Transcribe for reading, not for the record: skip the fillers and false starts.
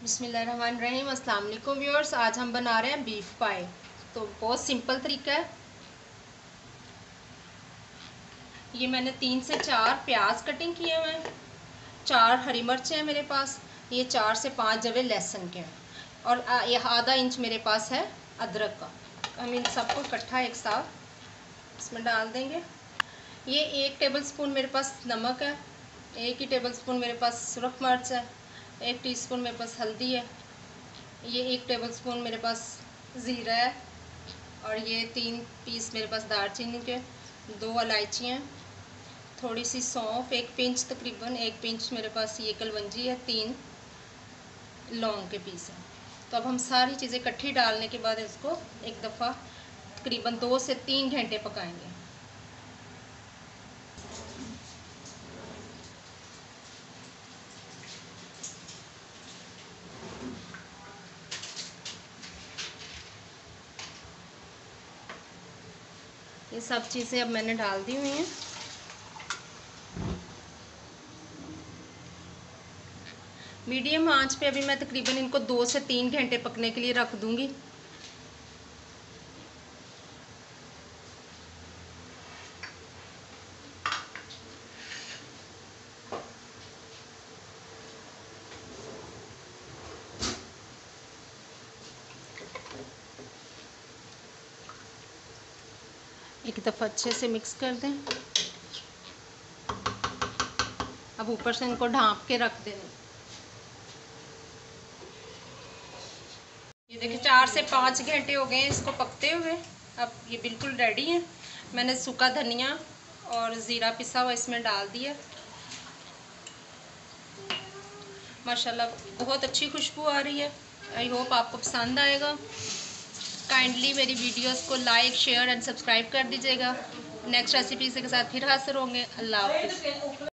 बिस्मिल्लाहिर्रहमानिर्रहीम। अस्सलाम वालेकुम व्यूअर्स। आज हम बना रहे हैं बीफ पाई। तो बहुत सिंपल तरीका है। ये मैंने 3 से 4 प्याज कटिंग किए हुए हैं, 4 हरी मिर्च हैं मेरे पास, ये 4 से 5 जवे लहसुन के हैं, और ये आधा इंच मेरे पास है अदरक का। हम इन सबको इकट्ठा एक साथ इसमें डाल देंगे। ये 1 टेबल स्पून मेरे पास नमक है, 1 ही टेबल स्पून मेरे पास सुरख मिर्च है, 1 टीस्पून मेरे पास हल्दी है, ये 1 टेबल स्पून मेरे पास ज़ीरा है, और ये 3 पीस मेरे पास दालचीनी के, 2 इलायचियाँ, थोड़ी सी सौंफ, 1 पिंच तकरीबन 1 पिंच मेरे पास ये कलवंजी है, 3 लौंग के पीस हैं। तो अब हम सारी चीज़ें इकट्ठी डालने के बाद इसको एक दफ़ा तकरीबन 2 से 3 घंटे पकाएंगे। ये सब चीज़ें अब मैंने डाल दी हुई हैं। मीडियम आंच पे अभी मैं तकरीबन इनको 2 से 3 घंटे पकने के लिए रख दूंगी। एक दफ़ा अच्छे से मिक्स कर दें। अब ऊपर से इनको ढाँप के रख देना। ये देखिए 4 से 5 घंटे हो गए हैं इसको पकते हुए। अब ये बिल्कुल रेडी है। मैंने सूखा धनिया और ज़ीरा पिसा हुआ इसमें डाल दिया। माशाल्लाह बहुत अच्छी खुशबू आ रही है। आई होप आपको पसंद आएगा। काइंडली मेरी वीडियोस को लाइक, शेयर एंड सब्सक्राइब कर दीजिएगा। नेक्स्ट रेसिपी के साथ फिर हाजिर होंगे। अल्लाह हाफ़िज़।